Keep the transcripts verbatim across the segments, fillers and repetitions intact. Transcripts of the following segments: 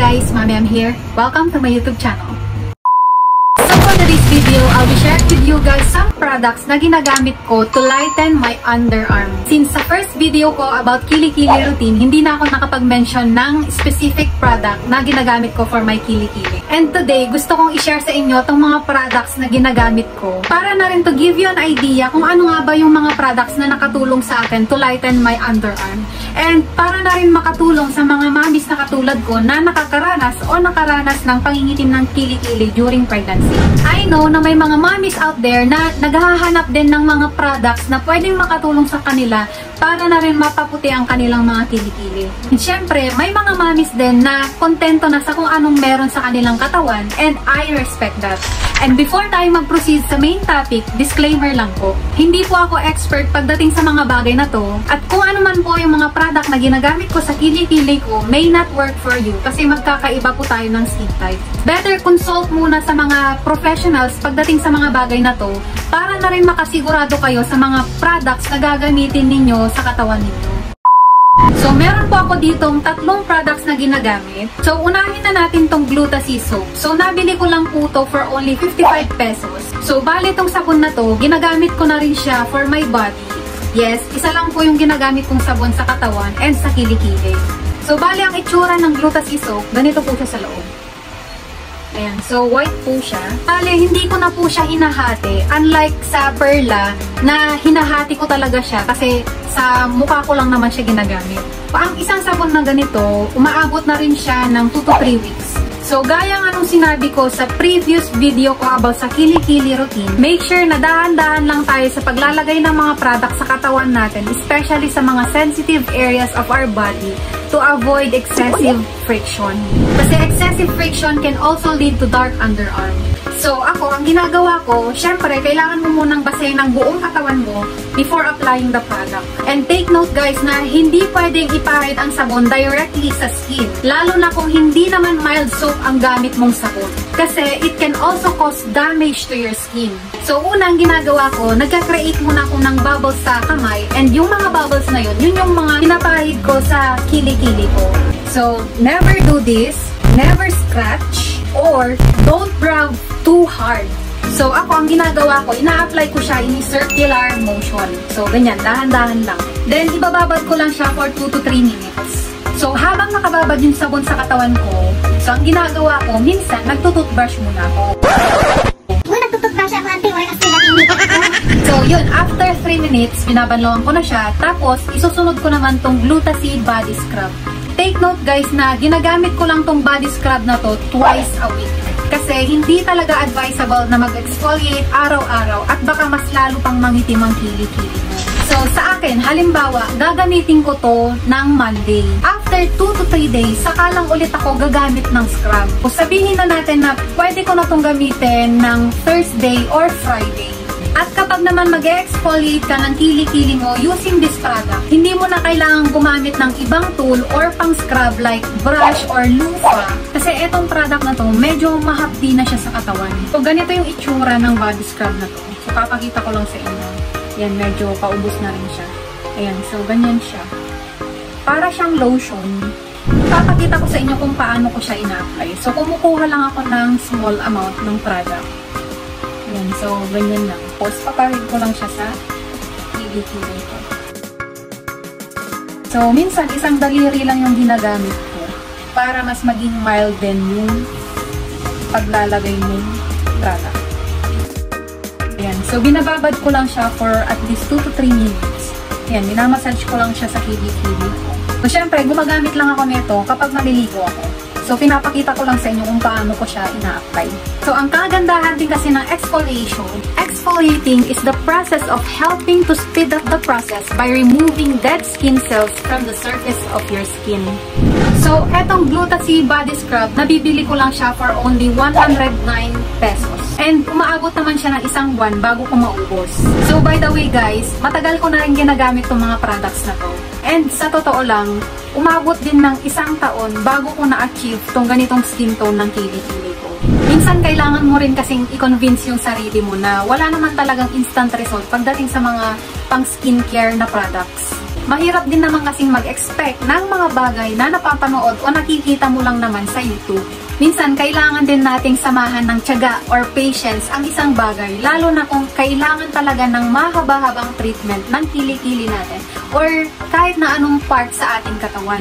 guys, Mami I'm here. Welcome to my YouTube channel. So for today's video, I'll be sharing with you guys some products na ginagamit ko to lighten my underarm. Since sa first video ko about kilikili routine, hindi na ako nakapag-mention ng specific product na ginagamit ko for my kilikili. And today, gusto kong i-share sa inyo itong mga products na ginagamit ko para na rin to give you an idea kung ano nga ba yung mga products na nakatulong sa akin to lighten my underarm. And para na rin makatulong sa mga mamis na katulad ko na nakakaranas o nakaranas ng pangingitim ng kilikili during pregnancy. I know na may mga mamis out there na naghahanap din ng mga products na pwedeng makatulong sa kanila para na rin mapaputi ang kanilang mga kilikili. And syempre, may mga mamis din na kontento na sa kung anong meron sa kanilang katawan, and I respect that. And before tayo mag-proceed sa main topic, disclaimer lang po. Hindi po ako expert pagdating sa mga bagay na to, at kung ano man po yung mga product na ginagamit ko sa kilikili ko may not work for you kasi magkakaiba po tayo ng skin type. Better consult muna sa mga professionals pagdating sa mga bagay na to para na rin makasigurado kayo sa mga products na gagamitin ninyo sa katawan ninyo. So, meron po ako ditong tatlong products na ginagamit. So, unahin na natin tong Gluta-C soap. So, nabili ko lang po to for only fifty-five pesos. So, bali tong sabon na to, ginagamit ko na rin siya for my body. Yes, isa lang po yung ginagamit kong sabon sa katawan and sa kilikili. So, bali ang itsura ng Gluta-C soap, ganito po siya sa loob. Ayan, so white po siya. Bali, hindi ko na po siya hinahati. Unlike sa Perla, na hinahati ko talaga siya kasi sa mukha ko lang naman siya ginagamit. Ang isang sabon na ganito, umaabot na rin siya ng two to three weeks. So, gaya nga nung sinabi ko sa previous video ko about sa kilikili routine, make sure na dahan-dahan lang tayo sa paglalagay ng mga products sa katawan natin, especially sa mga sensitive areas of our body, to avoid excessive friction. Kasi excessive friction can also lead to dark underarm. So, ako, ang ginagawa ko, syempre, kailangan mo munang basahin ng buong katawan mo before applying the product. And take note guys na hindi pwedeng ipahid ang sabon directly sa skin. Lalo na kung hindi naman mild soap ang gamit mong sabon. Kasi it can also cause damage to your skin. So, unang ginagawa ko, nagka-create muna ako ng bubbles sa kamay. And yung mga bubbles na yun, yun yung mga pinapahid ko sa kilikili ko. So, never do this. Never scratch. Or don't rub too hard. So, ako, ang ginagawa ko, ina-apply ko siya in circular motion. So, ganyan, dahan-dahan lang. Then, ibababad ko lang siya for two to three minutes. So, habang nakababad yung sabon sa katawan ko, so, ang ginagawa ko, minsan, nagtututbrush muna ako. Kung nagtututbrush ako, ante, or kasi natin So, yun, after three minutes, binabanlawan ko na siya. Tapos, isusunod ko naman tong Gluta-C body scrub. Take note guys na ginagamit ko lang tong body scrub na to twice a week. Kasi hindi talaga advisable na mag-exfoliate araw-araw at baka mas lalo pang mangitim ang kilikili mo. So sa akin, halimbawa, gagamitin ko to ng Monday. After two to three days, saka lang ulit ako gagamit ng scrub. O sabihin na natin na pwede ko na tong gamitin ng Thursday or Friday. At kapag naman mag-exfoliate ka ng kilikili mo using this product, hindi mo na kailangang gumamit ng ibang tool or pang scrub like brush or loofah. Kasi etong product na to, medyo mahapdi na siya sa katawan. So, ganito yung itsura ng body scrub na to. So, papakita ko lang sa inyo. Yan, medyo paubos na rin siya. Ayan, so ganyan siya. Para siyang lotion. Papakita ko sa inyo kung paano ko siya ina-apply. So, kumukuha lang ako ng small amount ng product. Ayan, so ganyan lang. Tapos, paparid ko lang siya sa kilikili ko. So, minsan, isang daliri lang yung ginagamit ko para mas maging mild din yung paglalagay ng product. Ayan, so binababad ko lang siya for at least two to three minutes. Ayan, minamassage ko lang siya sa kilikili ko. So, syempre, gumagamit lang ako nito kapag maliligo ako. So, pinapakita ko lang sa inyo kung paano ko siya ina-apply. So, ang kagandahan din kasi ng exfoliation, exfoliating is the process of helping to speed up the process by removing dead skin cells from the surface of your skin. So, etong Gluta-C body scrub, nabibili ko lang siya for only one hundred nine pesos. And umaabot naman siya ng isang buwan bago ko maubos. So, by the way guys, matagal ko na rin ginagamit itong mga products na to. And sa totoo lang, umabot din ng isang taon bago ko na-achieve tong ganitong skin tone ng kilikili ko. Minsan kailangan mo rin kasing i-convince yung sarili mo na wala naman talagang instant result pagdating sa mga pang skincare na products. Mahirap din naman kasing mag-expect ng mga bagay na napapanood o nakikita mo lang naman sa YouTube. Minsan, kailangan din nating samahan ng tiyaga or patience ang isang bagay, lalo na kung kailangan talaga ng mahaba-habang treatment ng kilikili natin or kahit na anong part sa ating katawan.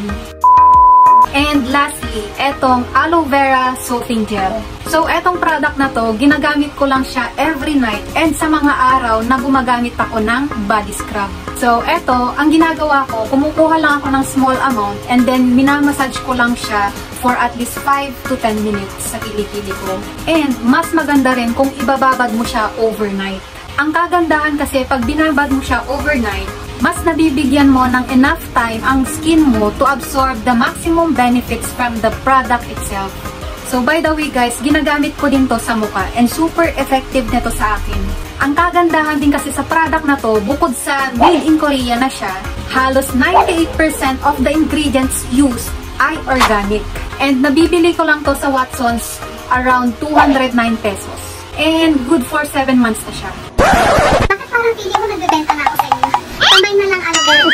And lastly, etong aloe vera soothing gel. So, etong product na to, ginagamit ko lang siya every night and sa mga araw na gumagamit ako ng body scrub. So, eto, ang ginagawa ko, kumukuha lang ako ng small amount and then minamassage ko lang siya for at least five to ten minutes sa kilikili ko. And mas maganda rin kung ibababad mo siya overnight. Ang kagandahan kasi pag binabad mo siya overnight, mas nabibigyan mo ng enough time ang skin mo to absorb the maximum benefits from the product itself. So by the way guys, ginagamit ko din to sa mukha and super effective nito sa akin. Ang kagandahan din kasi sa product na to, bukod sa made in Korea na siya, halos ninety-eight percent of the ingredients used ay organic. And nabibili ko lang to sa Watsons around two hundred nine pesos. And good for seven months na siya. Bakit parang pili mo nagbebenta na ako sa inyo? Kamay na lang aloe vera.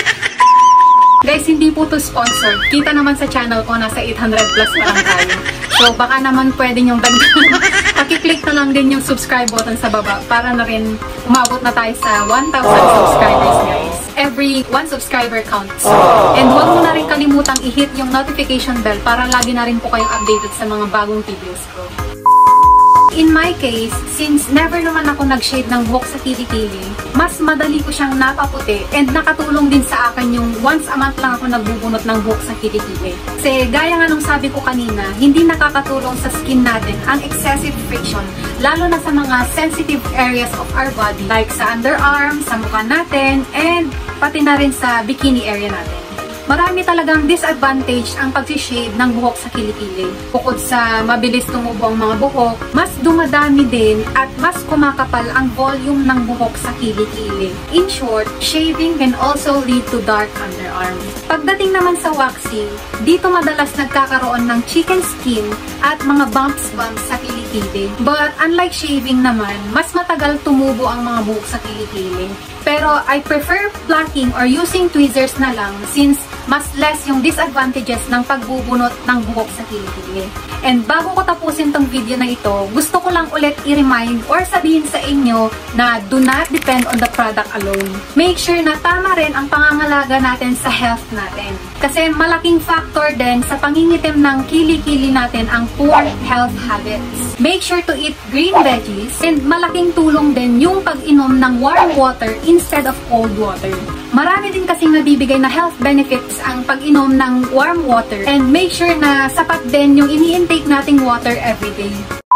Guys, hindi po to sponsored. Kita naman sa channel ko, nasa eight hundred plus pa lang tayo. So, baka naman pwede nyong dagdagan. Pakiclick na lang din yung subscribe button sa baba para na rin umabot na tayo sa one thousand subscribers, guys. Every one subscriber counts. And huwag mo na rin kalimutang i-hit yung notification bell para lagi na rin po kayong updated sa mga bagong videos ko. In my case, since never naman ako nag-shade ng buhok sa kilikili, mas madali ko siyang napaputi and nakatulong din sa akin yung once a month lang ako nagbubunot ng buhok sa kilikili. Kasi gaya nga nung sabi ko kanina, hindi nakakatulong sa skin natin ang excessive friction, lalo na sa mga sensitive areas of our body like sa underarm, sa mukha natin, and pati na rin sa bikini area natin. Marami talagang disadvantage ang pag-shade ng buhok sa kilikili. Bukod sa mabilis tumubo ang mga buhok, mas dumadami din at mas kumakapal ang volume ng buhok sa kilikili. In short, shaving can also lead to dark underarm. Pagdating naman sa waxing, dito madalas nagkakaroon ng chicken skin at mga bumps-bumps sa kilikili. But unlike shaving naman, mas matagal tumubo ang mga buhok sa kilikili. Pero I prefer plucking or using tweezers na lang since mas less yung disadvantages ng pagbubunot ng buhok sa kilikili. And bago ko tapusin tong video na ito, gusto ko lang ulit i-remind or sabihin sa inyo na do not depend on the product alone. Make sure na tama rin ang pangangalaga natin sa health natin. Kasi malaking factor din sa pangingitim ng kilikili natin ang poor health habits. Make sure to eat green veggies and malaking tulong din yung pag-inom ng warm water instead of cold water. Marami din kasing nabibigay na health benefits ang pag-inom ng warm water and make sure na sapat din yung ini-intake nating water everyday.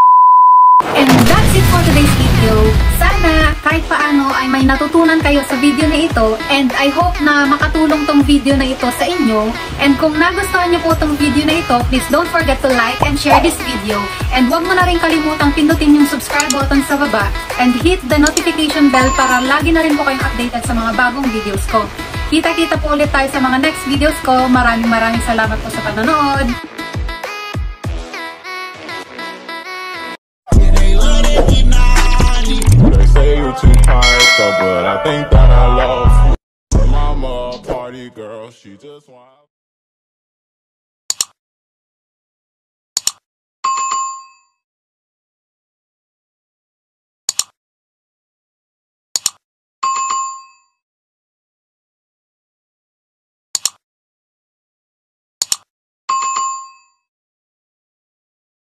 And that's it for today's video. Sana kahit paano ay may natutunan kayo sa video na ito and I hope na makatulong tong video na ito sa inyo. And kung nagustuhan niyo po tong video na ito, please don't forget to like and share this video. And huwag mo na rin kalimutang pindutin yung subscribe button sa baba and hit the notification bell para lagi na rin po kayong updated sa mga bagong videos ko. Kita-kita po ulit tayo sa mga next videos ko. Maraming maraming salamat po sa panonood. Too tired though, but I think that I love you. Mama, party girl, she just wants